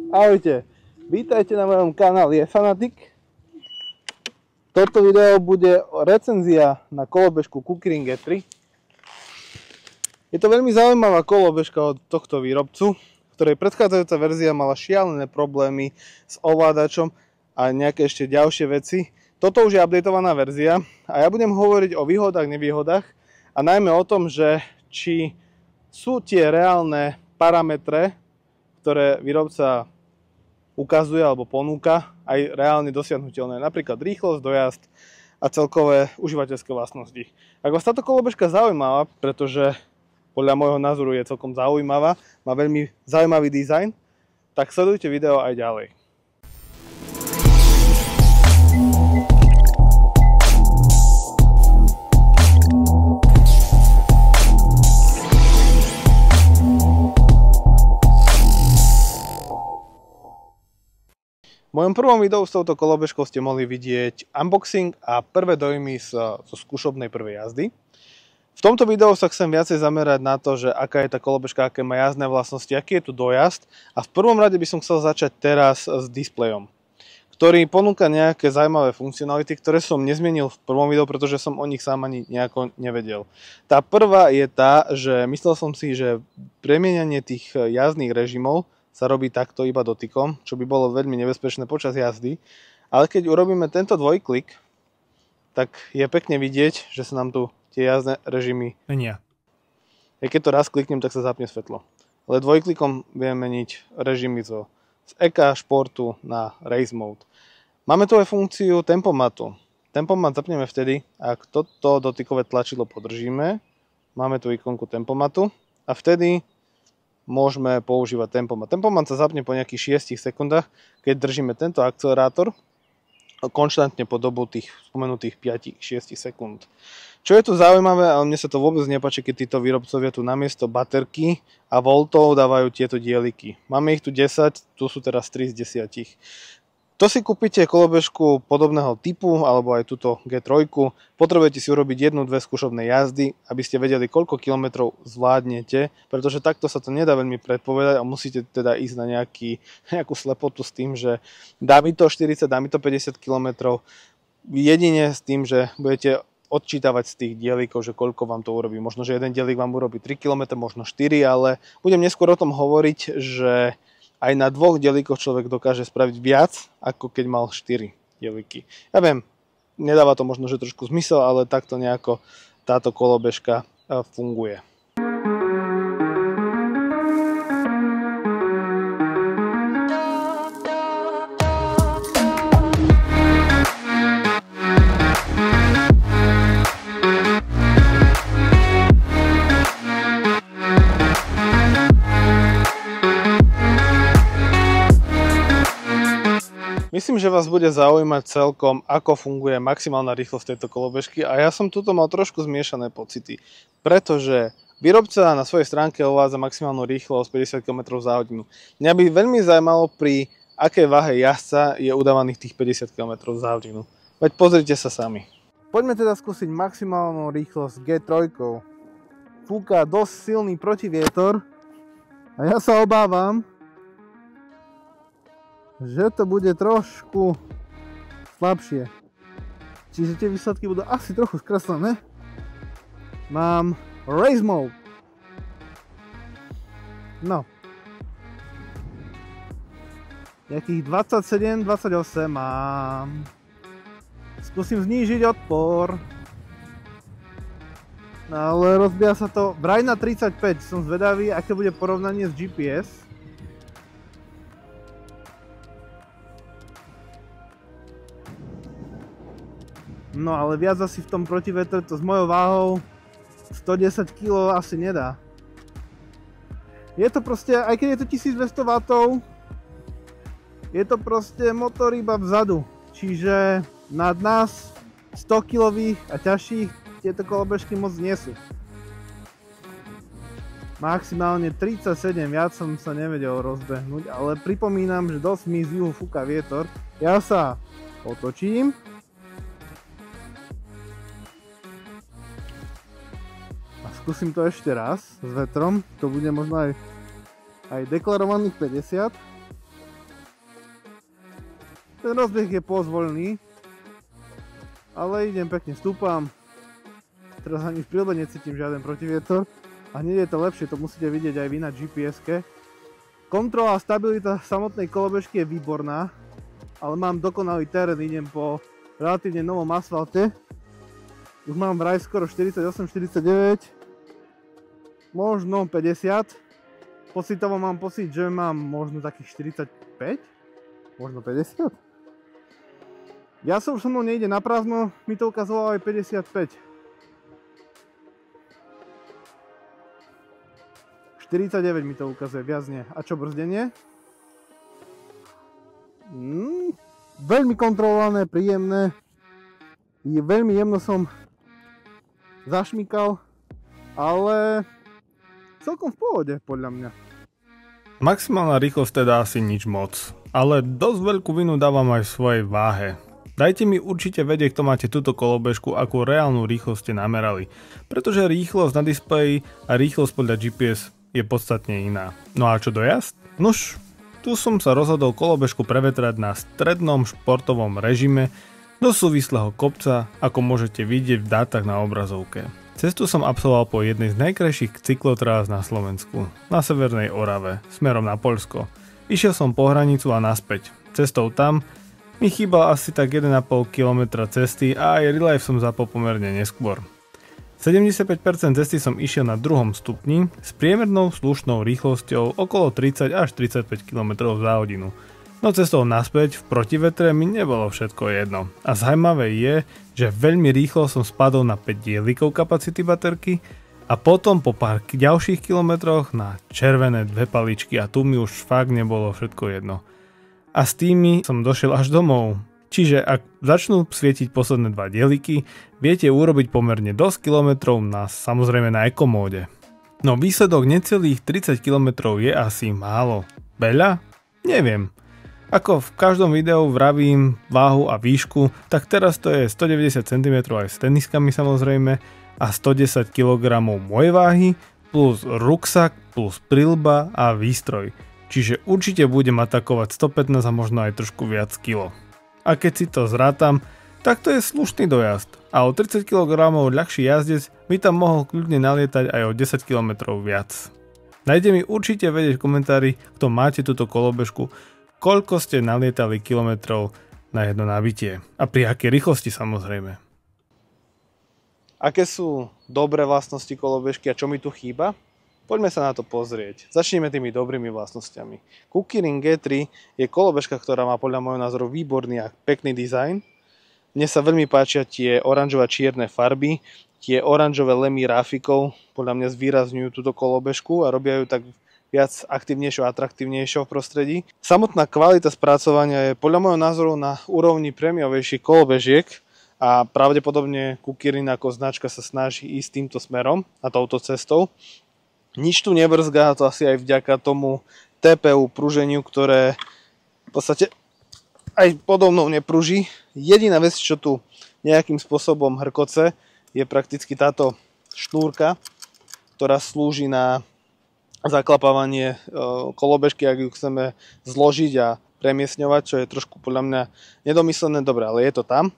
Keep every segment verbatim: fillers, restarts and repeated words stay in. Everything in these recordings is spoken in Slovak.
Ahojte, vítajte na mojom kanáli Fanatik. Toto video bude recenzia na kolobežku Kukirin G tri. Je to veľmi zaujímavá kolobežka od tohto výrobcu, ktorej predchádzajúca verzia mala šialené problémy s ovládačom a nejaké ešte ďalšie veci. Toto už je updatovaná verzia a ja budem hovoriť o výhodách, nevýhodách a najmä o tom, že či sú tie reálne parametre, ktoré výrobca ukazuje alebo ponúka, aj reálne dosiahnuteľné. Napríklad rýchlosť, dojazd a celkové užívateľské vlastnosti. Ak vás táto kolobežka zaujímavá, pretože podľa môjho názoru je celkom zaujímavá, má veľmi zaujímavý dizajn, tak sledujte video aj ďalej. V mojom prvom videu s touto kolobežkou ste mohli vidieť unboxing a prvé dojmy zo skúšobnej prvej jazdy. V tomto videu sa chcem viacej zamerať na to, že aká je tá kolobežka, aké má jazdné vlastnosti, aký je tu dojazd. A v prvom rade by som chcel začať teraz s displejom, ktorý ponúka nejaké zaujímavé funkcionality, ktoré som nezmenil v prvom videu, pretože som o nich sám ani nejako nevedel. Tá prvá je tá, že myslel som si, že premieňanie tých jazdných režimov sa robí takto iba dotykom, čo by bolo veľmi nebezpečné počas jazdy. Ale keď urobíme tento dvojklik, tak je pekne vidieť, že sa nám tu tie jazdné režimy menia. Ja keď to raz kliknem, tak sa zapne svetlo. Ale dvojklikom vieme meniť režimy zo, z eka, športu na race mode. Máme tu aj funkciu tempomatu. Tempomat zapneme vtedy, ak toto dotykové tlačidlo podržíme. Máme tu ikonku tempomatu a vtedy môžeme používať tempomat. Tempomat sa zapne po nejakých šiestich sekundách, keď držíme tento akcelerátor konštantne po dobu tých spomenutých päť až šesť sekúnd. Čo je tu zaujímavé, ale mne sa to vôbec nepáči, keď títo výrobcovia tu namiesto baterky a voltov dávajú tieto dieliky. Máme ich tu desať, tu sú teraz tri z desiatich. To si kúpite kolobežku podobného typu, alebo aj túto G tri, potrebujete si urobiť jednu, dve skúšobné jazdy, aby ste vedeli, koľko kilometrov zvládnete, pretože takto sa to nedá veľmi predpovedať a musíte teda ísť na nejaký, nejakú slepotu s tým, že dá mi to štyridsať, dá mi to päťdesiat kilometrov, jedine s tým, že budete odčítavať z tých dielikov, že koľko vám to urobí. Možno, že jeden dielik vám urobí tri kilometre, možno štyri, ale budem neskôr o tom hovoriť, že aj na dvoch dielikoch človek dokáže spraviť viac, ako keď mal štyri dieliky. Ja viem, nedáva to možno, že trošku zmysel, ale takto nejako táto kolobežka funguje. Myslím, že vás bude zaujímať celkom, ako funguje maximálna rýchlosť tejto kolobežky a ja som tuto mal trošku zmiešané pocity, pretože výrobca na svojej stránke uvádza maximálnu rýchlosť päťdesiat kilometrov za hodinu. Mňa by veľmi zaujímalo, pri akej váhe jazdca je udávaných tých päťdesiat kilometrov za hodinu. Veď pozrite sa sami. Poďme teda skúsiť maximálnu rýchlosť G tri. Fúka dosť silný protivietor a ja sa obávam, že to bude trošku slabšie. Čiže tie výsledky budú asi trochu skreslené. Mám race mode. No. Jakých dvadsaťsedem dvadsaťosem mám. Skúsim znížiť odpor. No ale rozbíja sa to vraj na tridsaťpäť. Som zvedavý, aké bude porovnanie s G P S. No ale viac asi v tom protivetre to s mojou váhou stodesať kilogramov asi nedá. Je to proste, aj keď je to tisícdvesto wattov, je to proste motor iba vzadu. Čiže nad nás sto kilových a ťažších tieto kolobežky moc nie sú. Maximálne tridsaťsedem, viac som sa nevedel rozbehnúť, ale pripomínam, že dosť mi z juhu fúka vietor. Ja sa otočím. Skúsim to ešte raz s vetrom, to bude možno aj, aj deklarovaných päťdesiat. Ten rozbeh je pozvoľný, ale idem pekne, stúpam. Teraz ani v prílbe necítim žiaden protivietor a hneď je to lepšie, to musíte vidieť aj vy na gé pé eske. Kontrola a stabilita samotnej kolobežky je výborná, ale mám dokonalý terén, idem po relatívne novom asfalte. Už mám vraj skoro štyridsaťosem štyridsaťdeväť, možno päťdesiat. Pocitovo mám pocit, že mám možno takých štyridsaťpäť, možno päťdesiat. Ja som so mnou nejde na prázdno, mi to ukazovalo aj päťdesiatpäť. štyridsaťdeväť mi to ukazuje, viac nie. A čo brzdenie? Mm, veľmi kontrolované, príjemné. Je veľmi jemno som zašmykal, ale celkom v pohode podľa mňa. Maximálna rýchlosť teda asi nič moc, ale dosť veľkú vinu dávam aj v svojej váhe. Dajte mi určite vedieť, kto máte túto kolobežku, akú reálnu rýchlosť ste namerali, pretože rýchlosť na displeji a rýchlosť podľa gé pé es je podstatne iná. No a čo dojazd? Nuž, tu som sa rozhodol kolobežku prevetrať na strednom športovom režime do súvislého kopca, ako môžete vidieť v dátach na obrazovke. Cestu som absolvoval po jednej z najkrajších cyklotrás na Slovensku, na Severnej Orave, smerom na Poľsko. Išiel som po hranicu a naspäť. Cestou tam mi chýbal asi tak jeden a pol kilometra cesty a aj relief som zapol pomerne neskôr. sedemdesiatpäť percent cesty som išiel na druhom stupni s priemernou slušnou rýchlosťou okolo tridsať až tridsaťpäť kilometrov za hodinu. No cestou naspäť v protivetre mi nebolo všetko jedno. A zaujímavé je, že veľmi rýchlo som spadol na päť dielikov kapacity baterky a potom po pár ďalších kilometroch na červené dve paličky a tu mi už fakt nebolo všetko jedno. A s tými som došiel až domov. Čiže ak začnú svietiť posledné dva dieliky, viete urobiť pomerne dosť kilometrov na samozrejme na ekomóde. No výsledok necelých tridsať kilometrov je asi málo. Veľa? Neviem. Ako v každom videu vravím váhu a výšku, tak teraz to je stodeväťdesiat centimetrov aj s teniskami samozrejme a stodesať kilogramov mojej váhy plus ruksak plus prilba a výstroj. Čiže určite budem atakovať stopätnásť a možno aj trošku viac kilo. A keď si to zrátam, tak to je slušný dojazd a o tridsať kilogramov ľahší jazdec by tam mohol kľudne nalietať aj o desať kilometrov viac. Dajte mi určite vedieť v komentári, kto máte túto kolobežku, koľko ste nalietali kilometrov na jedno nabitie a pri akej rýchlosti samozrejme. Aké sú dobré vlastnosti kolobežky a čo mi tu chýba? Poďme sa na to pozrieť. Začneme tými dobrými vlastnosťami. Kukirin gé tri je kolobežka, ktorá má podľa môjho názoru výborný a pekný dizajn. Mne sa veľmi páčia tie oranžové a čierne farby, tie oranžové lemy ráfikov, podľa mňa zvýrazňujú túto kolobežku a robia ju tak viac aktívnejšou a atraktívnejšou v prostredí. Samotná kvalita spracovania je podľa môjho názoru na úrovni prémiovejších kolobežiek a pravdepodobne Kukirin ako značka sa snaží ísť týmto smerom a touto cestou. Nič tu nevrzgá, to asi aj vďaka tomu té pé ú pruženiu, ktoré v podstate aj podobnou nepruží. Jediná vec, čo tu nejakým spôsobom hrkoce, je prakticky táto šnúrka, ktorá slúži na zaklapávanie kolobežky, ak ju chceme zložiť a premiesňovať, čo je trošku podľa mňa nedomyslené, dobre, ale je to tam.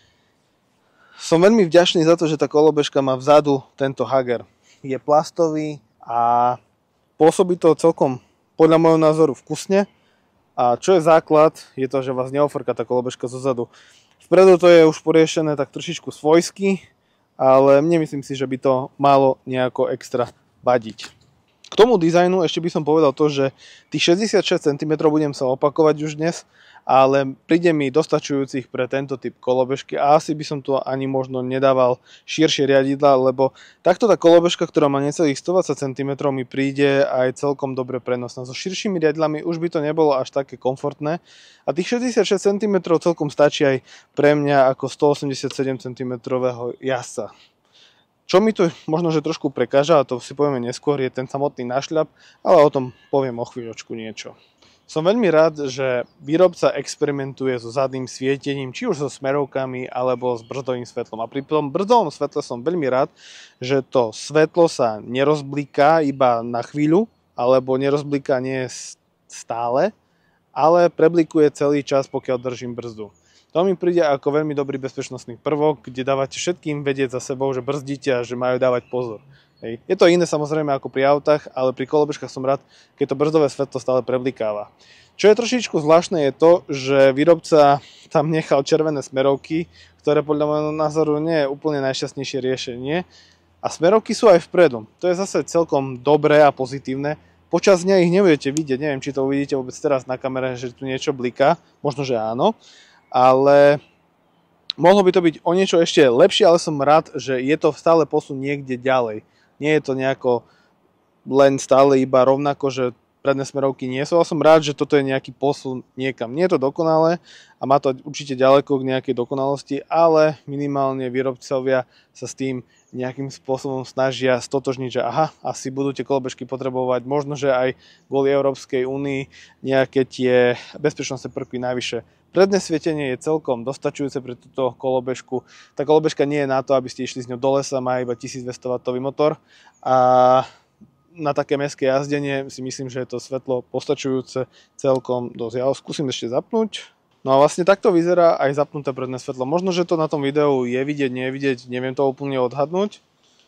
Som veľmi vďačný za to, že tá kolobežka má vzadu tento hager. Je plastový a pôsobí to celkom podľa môjho názoru vkusne. A čo je základ, je to, že vás neofrká tá kolobežka zozadu. Vpredu to je už poriešené tak trošičku svojsky, ale nemyslím si, že by to malo nejako extra vadiť. K tomu dizajnu ešte by som povedal to, že tých šesťdesiatšesť centimetrov budem sa opakovať už dnes, ale príde mi dostačujúcich pre tento typ kolobežky a asi by som tu ani možno nedával širšie riadidla, lebo takto tá kolobežka, ktorá má necelých stodvadsať centimetrov, mi príde aj celkom dobre prenosná. So širšími riadidlami už by to nebolo až také komfortné a tých šesťdesiatšesť centimetrov celkom stačí aj pre mňa ako stoosemdesiatsedem centimetrov jazdca. Čo mi tu možno, že trošku prekáža, a to si povieme neskôr, je ten samotný nášľap, ale o tom poviem o chvíľočku niečo. Som veľmi rád, že výrobca experimentuje so zadným svietením, či už so smerovkami, alebo s brzdovým svetlom. A pri tom brzdovom svetle som veľmi rád, že to svetlo sa nerozbliká iba na chvíľu, alebo nerozbliká nie stále, ale preblikuje celý čas, pokiaľ držím brzdu. To mi príde ako veľmi dobrý bezpečnostný prvok, kde dávate všetkým vedieť za sebou, že brzdíte a že majú dávať pozor. Hej. Je to iné samozrejme ako pri autách, ale pri kolobežkách som rád, keď to brzdové svetlo stále preblikáva. Čo je trošičku zvláštne je to, že výrobca tam nechal červené smerovky, ktoré podľa môjho názoru nie je úplne najšťastnejšie riešenie. A smerovky sú aj vpredu. To je zase celkom dobré a pozitívne. Počas dňa ich nebudete vidieť, neviem, či to uvidíte vôbec teraz na kamere, že tu niečo bliká, možno, že áno. Ale mohlo by to byť o niečo ešte lepšie, ale som rád, že je to stále posun niekde ďalej. Nie je to nejako len stále iba rovnako, že predné smerovky nie sú, ale som rád, že toto je nejaký posun niekam. Nie je to dokonalé a má to určite ďaleko k nejakej dokonalosti, ale minimálne výrobcovia sa s tým nejakým spôsobom snažia stotožniť, že aha, asi budú tie kolobežky potrebovať, možno, že aj kvôli Európskej únii nejaké tie bezpečnostné prvky navyše. Predné svietenie je celkom dostačujúce pre túto kolobežku. Tá kolobežka nie je na to, aby ste išli s ňou do lesa, má iba tisícdvesto wattov motor a na také mestské jazdenie si myslím, že je to svetlo postačujúce celkom dosť. Ja ho skúsim ešte zapnúť. No a vlastne takto vyzerá aj zapnuté predné svetlo. Možno, že to na tom videu je vidieť, nie je vidieť, neviem to úplne odhadnúť,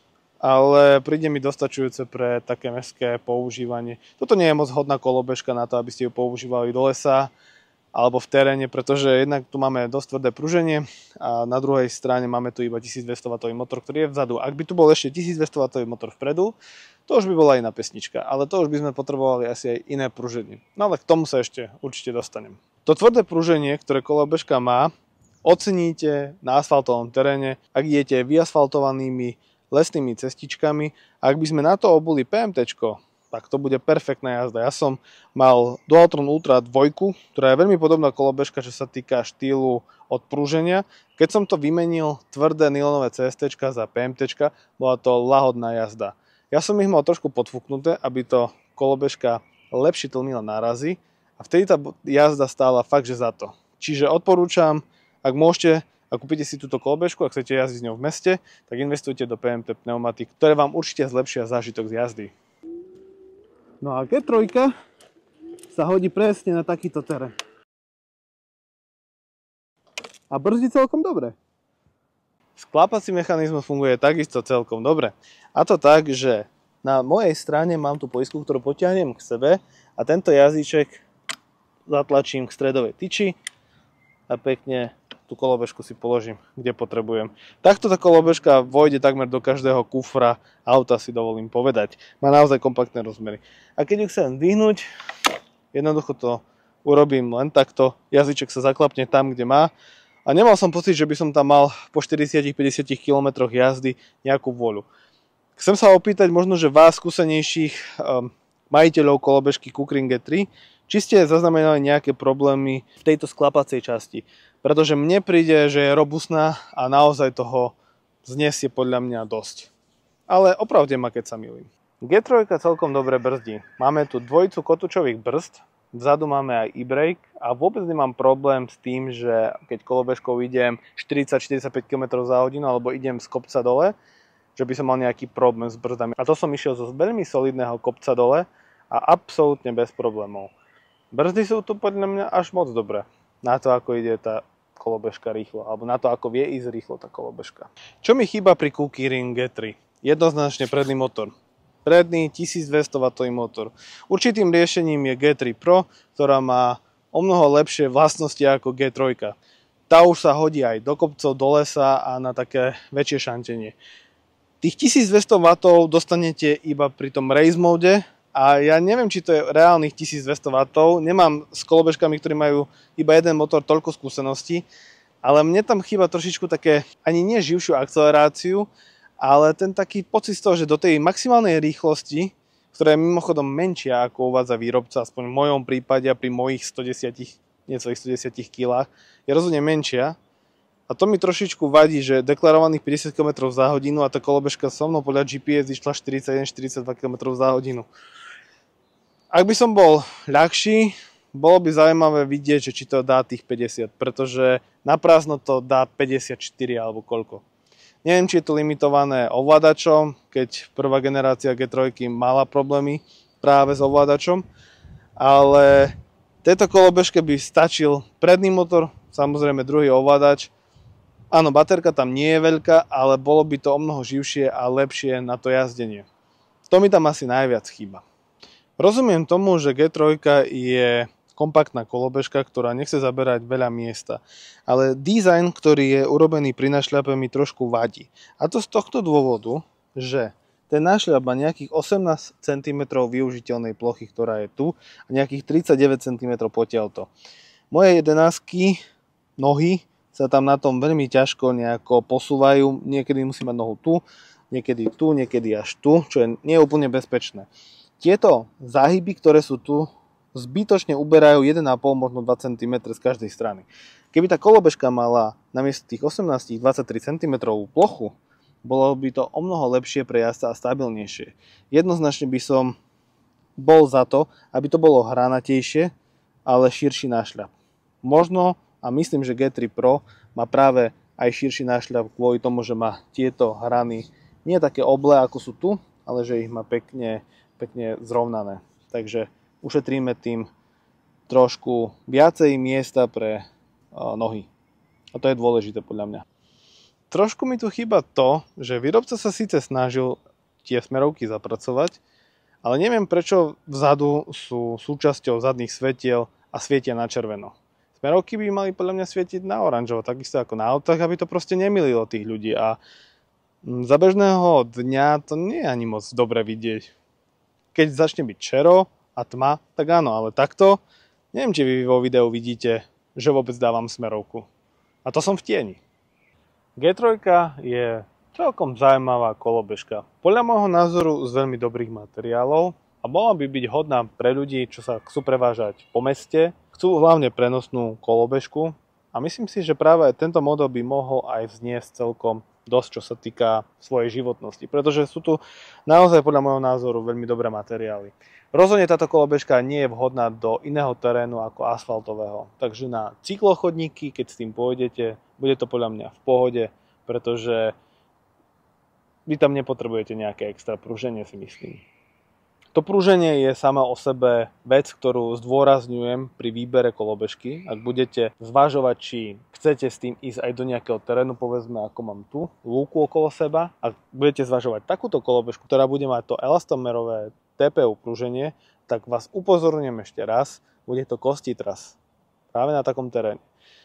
ale príde mi dostačujúce pre také mestské používanie. Toto nie je moc hodná kolobežka na to, aby ste ju používali do lesa alebo v teréne, pretože jednak tu máme dosť tvrdé pruženie a na druhej strane máme tu iba tisícdvesto wattový motor, ktorý je vzadu. Ak by tu bol ešte tisícdvesto wattový motor vpredu, to už by bola iná pesnička, ale to už by sme potrebovali asi aj iné pruženie. No ale k tomu sa ešte určite dostanem. To tvrdé pruženie, ktoré kolobežka má, oceníte na asfaltovom teréne, ak idete vyasfaltovanými lesnými cestičkami. Ak by sme na to obuli PMTčko, tak to bude perfektná jazda. Ja som mal Dualtron Ultra dva, ktorá je veľmi podobná kolobežka, čo sa týka štýlu odprúženia. Keď som to vymenil tvrdé nylonové CSTčka za PMTčka, bola to lahodná jazda. Ja som ich mal trošku podfúknuté, aby to kolobežka lepšie tlmila nárazy a vtedy tá jazda stála fakt, že za to. Čiže odporúčam, ak môžete, ak kúpite si túto kolobežku, ak chcete jazdiť s ňou v meste, tak investujte do P M T pneumatik, ktoré vám určite zlepšia zážitok z jazdy. No a G tri sa hodí presne na takýto terén. A brzdí celkom dobre. Sklápací mechanizmus funguje takisto celkom dobre. A to tak, že na mojej strane mám tú poistku, ktorú potiahnem k sebe a tento jazyček zatlačím k stredovej tyči a pekne tú kolobežku si položím, kde potrebujem. Takto tá kolobežka vojde takmer do každého kufra auta, si dovolím povedať. Má naozaj kompaktné rozmery. A keď ju chcem dvihnúť, jednoducho to urobím len takto. Jazyček sa zaklapne tam, kde má. A nemal som pocit, že by som tam mal po štyridsať až päťdesiat kilometroch jazdy nejakú vôľu. Chcem sa opýtať možno, že vás, skúsenejších um, majiteľov kolobežky Kukrin G tri, či ste zaznamenali nejaké problémy v tejto sklapacej časti. Pretože mne príde, že je robustná a naozaj toho znesie podľa mňa dosť. Ale opravde ma, keď sa milím. G tri celkom dobre brzdí. Máme tu dvojicu kotúčových brzd, vzadu máme aj e-brake a vôbec nemám problém s tým, že keď kolobežkou idem štyridsať až štyridsaťpäť kilometrov za hodinu alebo idem z kopca dole, že by som mal nejaký problém s brzdami. A to som išiel zo veľmi solidného kopca dole a absolútne bez problémov. Brzdy sú tu podľa mňa až moc dobré na to, ako ide tá kolobežka rýchlo, alebo na to, ako vie ísť rýchlo tá kolobežka. Čo mi chýba pri Kukrin G tri? Jednoznačne predný motor. Predný tisícdvesto wattový motor. Určitým riešením je G tri Pro, ktorá má o mnoho lepšie vlastnosti ako G tri. Tá už sa hodí aj do kopcov, do lesa a na také väčšie šantenie. Tých tisícdvesto wattov dostanete iba pri tom race mode a ja neviem, či to je reálnych tisícdvesto wattov. Nemám s kolobežkami, ktorí majú iba jeden motor, toľko skúseností, ale mne tam chýba trošičku také, ani nie živšiu akceleráciu, ale ten taký pocit z toho, že do tej maximálnej rýchlosti, ktorá je mimochodom menšia ako uvádza výrobca, aspoň v mojom prípade a pri mojich stodesať, niecelých stodesať kilách, je rozhodne menšia. A to mi trošičku vadí, že deklarovaných päťdesiat kilometrov za hodinu a tá kolobežka so mnou podľa G P S išla štyridsaťjeden až štyridsaťdva kilometrov za hodinu. Ak by som bol ľahší, bolo by zaujímavé vidieť, že či to dá tých päťdesiat, pretože na prázdno to dá päťdesiatštyri alebo koľko. Neviem, či je to limitované ovládačom, keď prvá generácia G tri mala problémy práve s ovládačom, ale Tejto kolobežke by stačil predný motor, samozrejme druhý ovládač. Áno, baterka tam nie je veľká, ale bolo by to o mnoho živšie a lepšie na to jazdenie. To mi tam asi najviac chýba. Rozumiem tomu, že gé tri je kompaktná kolobežka, ktorá nechce zaberať veľa miesta. Ale dizajn, ktorý je urobený pri našľape, mi trošku vadí. A to z tohto dôvodu, že ten nášľap má nejakých osemnásť centimetrov využiteľnej plochy, ktorá je tu, a nejakých tridsaťdeväť centimetrov potiaľto. Moje jedenásky nohy sa tam na tom veľmi ťažko nejako posúvajú. Niekedy musím mať nohu tu, niekedy tu, niekedy až tu, čo je nie úplne bezpečné. Tieto záhyby, ktoré sú tu, zbytočne uberajú jeden a pol, možno dva centimetre z každej strany. Keby tá kolobežka mala namiesto tých osemnásť dvadsaťtri centimetrov plochu, bolo by to o mnoho lepšie pre jazdca a stabilnejšie. Jednoznačne by som bol za to, aby to bolo hranatejšie, ale širší nášľap. Možno, a myslím, že gé tri Pro má práve aj širší nášľap kvôli tomu, že má tieto hrany nie také oblé, ako sú tu, ale že ich má pekne, pekne zrovnané. Takže ušetríme tým trošku viacej miesta pre nohy. A to je dôležité podľa mňa. Trošku mi tu chýba to, že výrobca sa síce snažil tie smerovky zapracovať, ale neviem prečo vzadu sú súčasťou zadných svetiel a svietia na červeno. Smerovky by mali podľa mňa svietiť na oranžovo, takisto ako na autách, aby to proste nemýlilo tých ľudí. A za bežného dňa to nie je ani moc dobre vidieť. Keď začne byť čero a tma, tak áno, ale takto, neviem, či vy vo videu vidíte, že vôbec dávam smerovku. A to som v tieni. gé tri je celkom zaujímavá kolobežka. Podľa môjho názoru z veľmi dobrých materiálov a mohla by byť hodná pre ľudí, čo sa chcú prevážať po meste, chcú hlavne prenosnú kolobežku a myslím si, že práve tento model by mohol aj vzniesť celkom dosť, čo sa týka svojej životnosti, pretože sú tu naozaj podľa môjho názoru veľmi dobré materiály. Rozhodne táto kolobežka nie je vhodná do iného terénu ako asfaltového, takže na cyklochodníky, keď s tým pôjdete, bude to podľa mňa v pohode, pretože vy tam nepotrebujete nejaké extra pruženie, si myslím. To pruženie je sama o sebe vec, ktorú zdôrazňujem pri výbere kolobežky. Ak budete zvažovať, či chcete s tým ísť aj do nejakého terénu, povedzme ako mám tu, lúku okolo seba, ak budete zvažovať takúto kolobežku, ktorá bude mať to elastomerové té pé ú pruženie, tak vás upozorňujem ešte raz, bude to kostitras práve na takom teréne.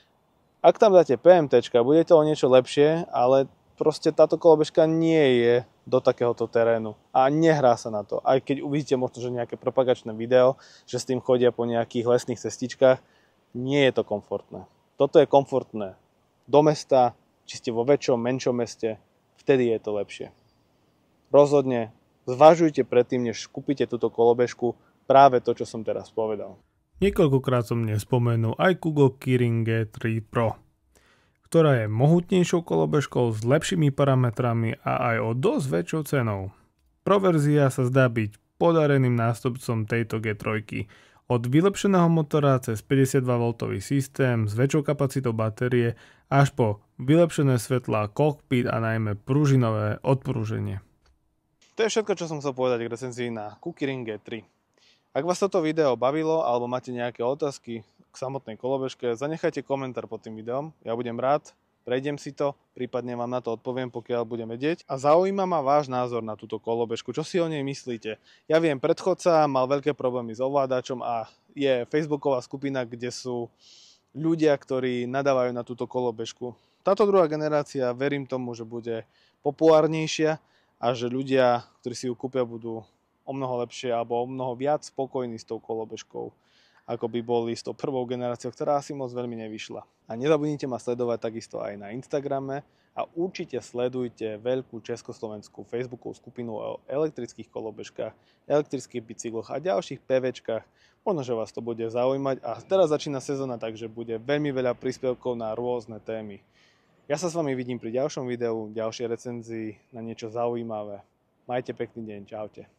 Ak tam dáte pé em téčka, bude to o niečo lepšie, ale proste táto kolobežka nie je do takéhoto terénu a nehrá sa na to. Aj keď uvidíte možno, že nejaké propagačné video, že s tým chodia po nejakých lesných cestičkách, nie je to komfortné. Toto je komfortné do mesta, či ste vo väčšom, menšom meste, vtedy je to lepšie. Rozhodne zvažujte predtým, než kúpite túto kolobežku, práve to, čo som teraz povedal. Niekoľkokrát som nespomenul aj Kugo Kirin gé tri Pro, ktorá je mohutnejšou kolobežkou s lepšími parametrami a aj o dosť väčšou cenou. Pro verzia sa zdá byť podareným nástupcom tejto gé tri. Od vylepšeného motora cez päťdesiatdva voltový systém s väčšou kapacitou batérie až po vylepšené svetlá, kokpit a najmä pružinové odprúženie. To je všetko, čo som chcel povedať k recenzii na Kirin gé tri. Ak vás toto video bavilo alebo máte nejaké otázky k samotnej kolobežke, zanechajte komentár pod tým videom, ja budem rád, prejdem si to, prípadne vám na to odpoviem, pokiaľ budem vedieť. A zaujíma ma váš názor na túto kolobežku, čo si o nej myslíte. Ja viem, predchodca mal veľké problémy s ovládačom a je facebooková skupina, kde sú ľudia, ktorí nadávajú na túto kolobežku. Táto druhá generácia, verím tomu, že bude populárnejšia a že ľudia, ktorí si ju kúpia, budú o mnoho lepšie alebo o mnoho viac spokojní s tou kolobežkou, ako by boli s tou prvou generáciou, ktorá asi moc veľmi nevyšla. A nezabudnite ma sledovať takisto aj na Instagrame a určite sledujte veľkú československú facebookovú skupinu o elektrických kolobežkách, elektrických bicykloch a ďalších PVčkách. Možno, že vás to bude zaujímať a teraz začína sezóna, takže bude veľmi veľa príspevkov na rôzne témy. Ja sa s vami vidím pri ďalšom videu, ďalšej recenzii na niečo zaujímavé. Majte pekný deň, čaute.